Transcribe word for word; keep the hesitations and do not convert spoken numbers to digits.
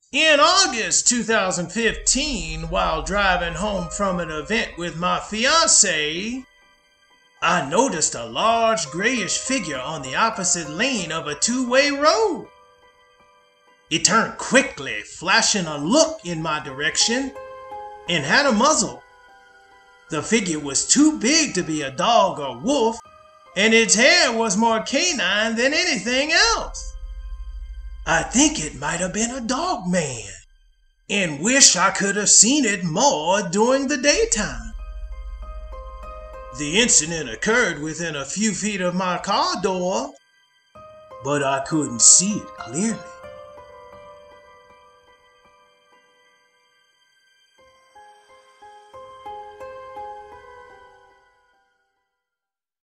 In August two thousand fifteen, while driving home from an event with my fiancé, I noticed a large grayish figure on the opposite lane of a two-way road. It turned quickly, flashing a look in my direction, and had a muzzle. The figure was too big to be a dog or wolf, and its hair was more canine than anything else. I think it might have been a Dogman, and wish I could have seen it more during the daytime. The incident occurred within a few feet of my car door, but I couldn't see it clearly.